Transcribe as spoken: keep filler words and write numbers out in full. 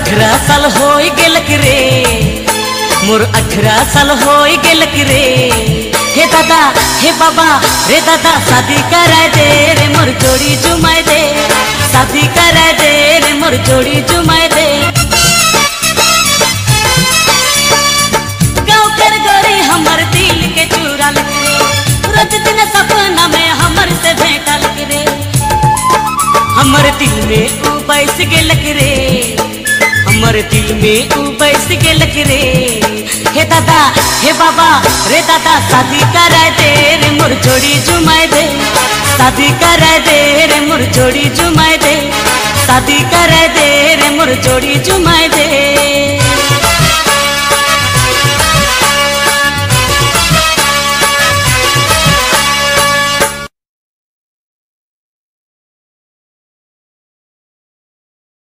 अठारह साल हो गेलक रे, मोर अठारह साल हो गेलक रे। हे दादा हे बाबा रे दादा शादी कराए दे रे मोर जोड़ी जुमाए दे, शादी कराए दे रे मोर जोड़ी जुमाए दे। गाँव कर गोरी हमर दिल के चुरा लग रे, रोज दिन सपना में हमर से भेंटा लग रे। हमर दिल में ऊ बैस गेलक रे, हमर दिल में ऊ बैस गेलक रे। हे दादा हे बाबा रे दादा शादी कराए दे रे मोर जोड़ी जुमाए दे, शादी कराए दे रे मोर जोड़ी जुमाए दे, शादी कराए दे रे मोर जोड़ी जुमाए दे।